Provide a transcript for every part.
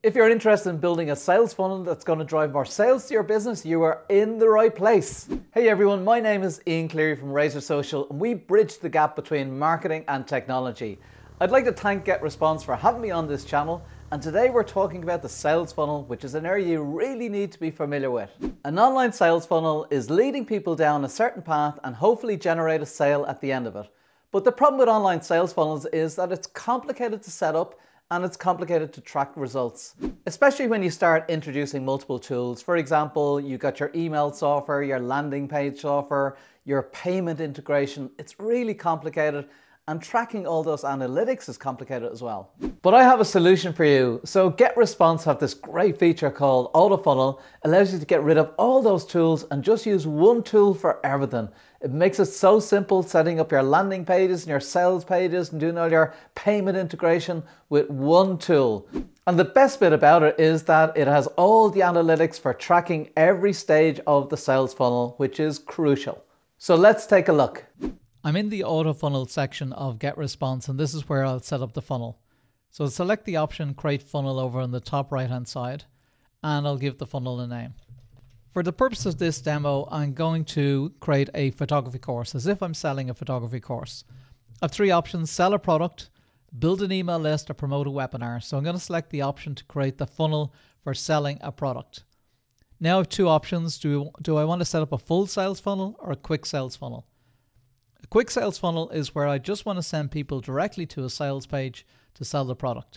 If you're interested in building a sales funnel that's going to drive more sales to your business, you are in the right place. Hey everyone, my name is Ian Cleary from Razor Social, and we bridge the gap between marketing and technology. I'd like to thank GetResponse for having me on this channel, and today we're talking about the sales funnel, which is an area you really need to be familiar with. An online sales funnel is leading people down a certain path and hopefully generate a sale at the end of it. But the problem with online sales funnels is that it's complicated to set up and it's complicated to track results, especially when you start introducing multiple tools. For example, you got your email software, your landing page software, your payment integration. It's really complicated, and tracking all those analytics is complicated as well. But I have a solution for you. So GetResponse have this great feature called Autofunnel. It allows you to get rid of all those tools and just use one tool for everything. It makes it so simple setting up your landing pages and your sales pages and doing all your payment integration with one tool. And the best bit about it is that it has all the analytics for tracking every stage of the sales funnel, which is crucial. So let's take a look. I'm in the Autofunnel section of GetResponse, and this is where I'll set up the funnel. So select the option Create Funnel over on the top right hand side, and I'll give the funnel a name. For the purpose of this demo, I'm going to create a photography course as if I'm selling a photography course. I have three options: sell a product, build an email list, or promote a webinar. So I'm going to select the option to create the funnel for selling a product. Now I have two options. Do I want to set up a full sales funnel or a quick sales funnel? A quick sales funnel is where I just want to send people directly to a sales page to sell the product.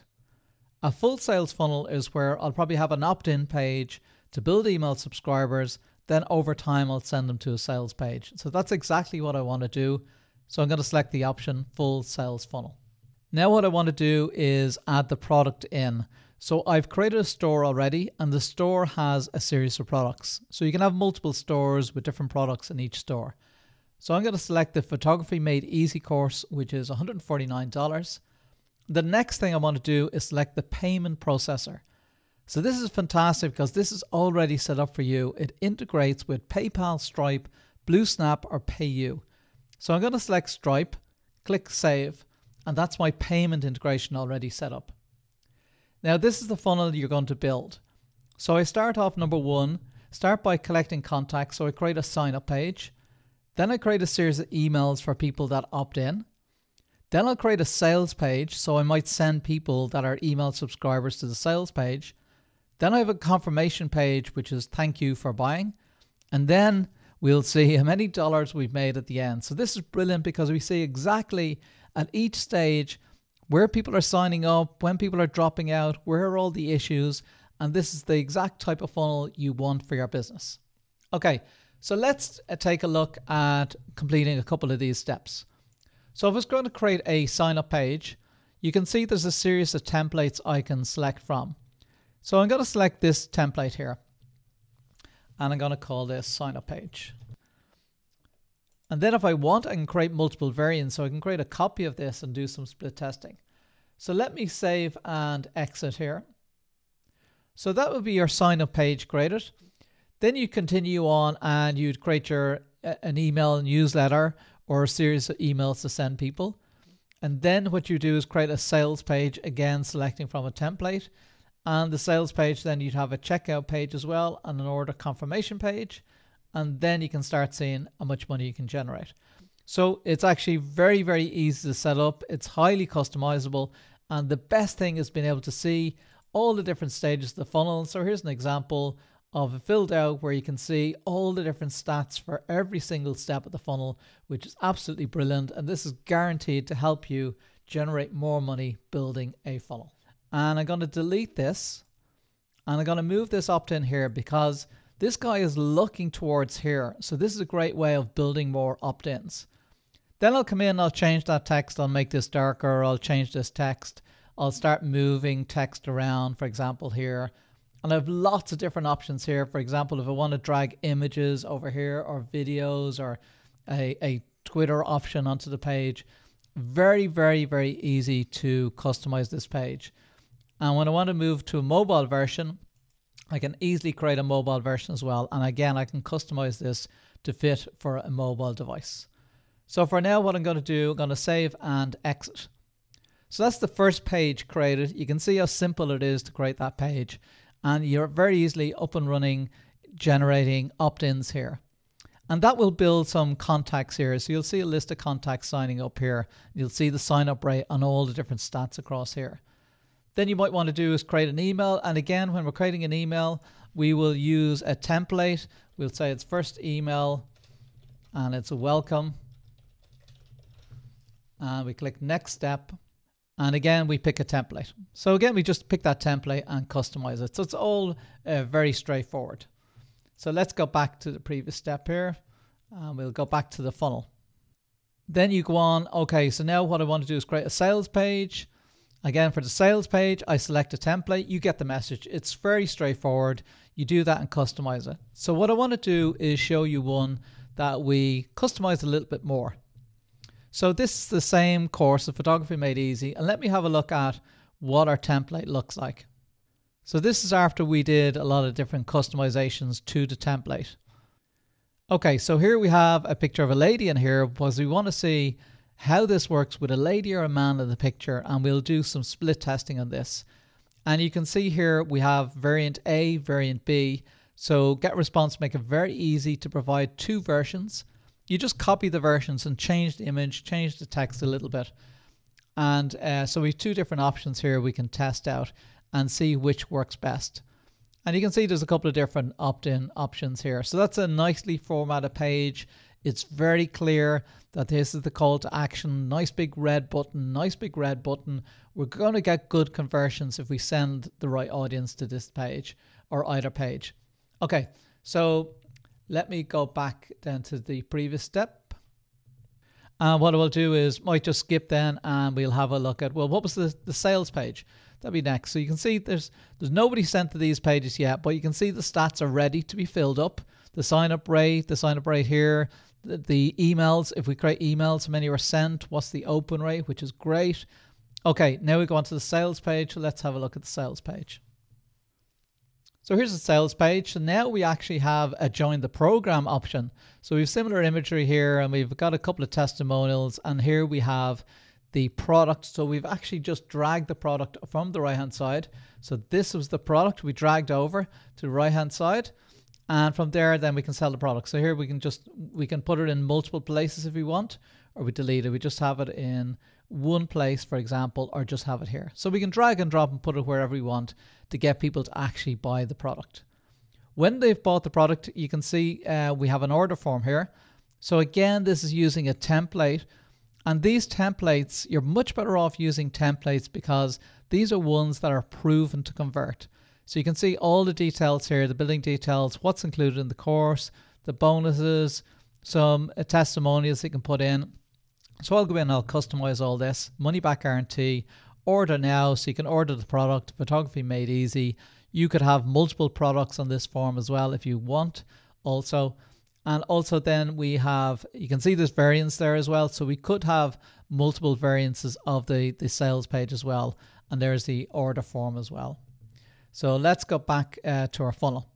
A full sales funnel is where I'll probably have an opt-in page to build email subscribers, then over time I'll send them to a sales page. So that's exactly what I want to do. So I'm going to select the option Full Sales Funnel. Now what I want to do is add the product in. So I've created a store already, and the store has a series of products. So you can have multiple stores with different products in each store. So I'm going to select the Photography Made Easy course, which is $149. The next thing I want to do is select the payment processor. So this is fantastic because this is already set up for you. It integrates with PayPal, Stripe, BlueSnap, or PayU. So I'm going to select Stripe, click Save, and that's my payment integration already set up. Now this is the funnel you're going to build. So I start off number one, start by collecting contacts. So I create a sign up page. Then I create a series of emails for people that opt in. Then I'll create a sales page. So I might send people that are email subscribers to the sales page. Then I have a confirmation page, which is thank you for buying. And then we'll see how many dollars we've made at the end. So this is brilliant because we see exactly at each stage where people are signing up, when people are dropping out, where are all the issues. And this is the exact type of funnel you want for your business. Okay, so let's take a look at completing a couple of these steps. So if I was going to create a sign up page, you can see there's a series of templates I can select from. So I'm going to select this template here, and I'm going to call this sign up page. And then if I want, I can create multiple variants. So I can create a copy of this and do some split testing. So let me save and exit here. So that would be your sign up page created. Then you continue on and you'd create an email newsletter or a series of emails to send people. And then what you do is create a sales page, again selecting from a template. And the sales page, then you'd have a checkout page as well and an order confirmation page. And then you can start seeing how much money you can generate. So it's actually very, very easy to set up. It's highly customizable. And the best thing is being able to see all the different stages of the funnel. So here's an example of a filled out where you can see all the different stats for every single step of the funnel, which is absolutely brilliant. And this is guaranteed to help you generate more money building a funnel. And I'm going to delete this, and I'm going to move this opt-in here because this guy is looking towards here. So this is a great way of building more opt-ins. Then I'll come in, I'll change that text, I'll make this darker, I'll change this text, I'll start moving text around, for example, here. And I have lots of different options here. For example, if I want to drag images over here or videos or a Twitter option onto the page, very, very, very easy to customize this page. And when I want to move to a mobile version, I can easily create a mobile version as well. And again, I can customize this to fit for a mobile device. So for now, what I'm going to do, I'm going to save and exit. So that's the first page created. You can see how simple it is to create that page, and you're very easily up and running, generating opt-ins here. And that will build some contacts here. So you'll see a list of contacts signing up here. You'll see the sign up rate and all the different stats across here. Then you might want to do is create an email. And again, when we're creating an email, we will use a template. We'll say it's first email and it's a welcome. And we click next step. And again, we pick a template. So again, we just pick that template and customize it. So it's all very straightforward. So let's go back to the previous step here, and we'll go back to the funnel. Then you go on, okay, so now what I want to do is create a sales page. Again, for the sales page, I select a template. You get the message. It's very straightforward. You do that and customize it. So what I want to do is show you one that we customize a little bit more. So this is the same course of Photography Made Easy, and let me have a look at what our template looks like. So this is after we did a lot of different customizations to the template. Okay, so here we have a picture of a lady in here because we want to see how this works with a lady or a man in the picture, and we'll do some split testing on this. And you can see here we have variant A, variant B. So GetResponse make it very easy to provide two versions. You just copy the versions and change the image, change the text a little bit. And so we have two different options here we can test out and see which works best. And you can see there's a couple of different opt-in options here. So that's a nicely formatted page. It's very clear that this is the call to action. Nice big red button, nice big red button. We're going to get good conversions if we send the right audience to this page or either page. Okay, so let me go back then to the previous step. And what I will do is might just skip then and we'll have a look at, well, what was the sales page? That'll be next. So you can see there's nobody sent to these pages yet, but you can see the stats are ready to be filled up. The sign up rate here, the emails, if we create emails, how many were sent, what's the open rate, which is great. Okay, now we go on to the sales page. So let's have a look at the sales page. So here's the sales page. So now we actually have a join the program option. So we have similar imagery here and we've got a couple of testimonials, and here we have the product. So we've actually just dragged the product from the right hand side. So this was the product we dragged over to the right hand side, and from there then we can sell the product. So here we can put it in multiple places if we want, or we delete it. We just have it in one place, for example, or just have it here. So we can drag and drop and put it wherever we want to get people to actually buy the product. When they've bought the product, you can see we have an order form here. So again, this is using a template. And these templates, you're much better off using templates because these are ones that are proven to convert. So you can see all the details here, the building details, what's included in the course, the bonuses, some testimonials you can put in. So I'll go in and I'll customize all this. Money back guarantee, order now, so you can order the product, Photography Made Easy. You could have multiple products on this form as well if you want also. And also then we have, you can see there's variants there as well. So we could have multiple variances of the sales page as well. And there's the order form as well. So let's go back to our funnel.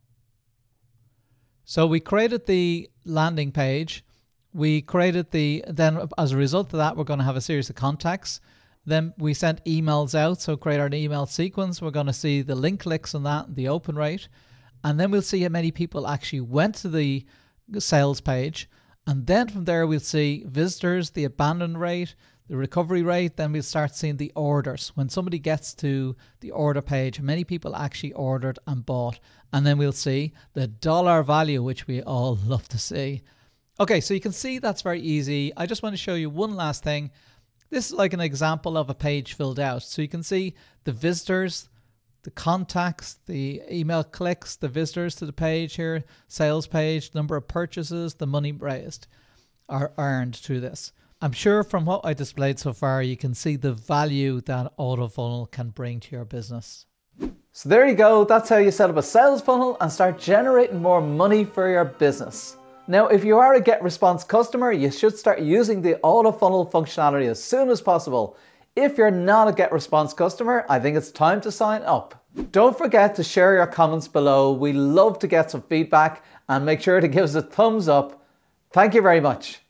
So we created the landing page. We created then as a result of that, we're going to have a series of contacts. Then we sent emails out. So create our email sequence. We're going to see the link clicks on that, the open rate. And then we'll see how many people actually went to the sales page, and then from there we'll see visitors, the abandon rate, the recovery rate. Then we'll start seeing the orders. When somebody gets to the order page, many people actually ordered and bought, and then we'll see the dollar value, which we all love to see. Okay, so you can see that's very easy. I just want to show you one last thing. This is like an example of a page filled out. So you can see the visitors, the contacts, the email clicks, the visitors to the page here, sales page, number of purchases, the money raised are earned through this. I'm sure from what I displayed so far, you can see the value that Autofunnel can bring to your business. So there you go. That's how you set up a sales funnel and start generating more money for your business. Now, if you are a GetResponse customer, you should start using the Autofunnel functionality as soon as possible. If you're not a GetResponse customer, I think it's time to sign up. Don't forget to share your comments below. We love to get some feedback, and make sure to give us a thumbs up. Thank you very much.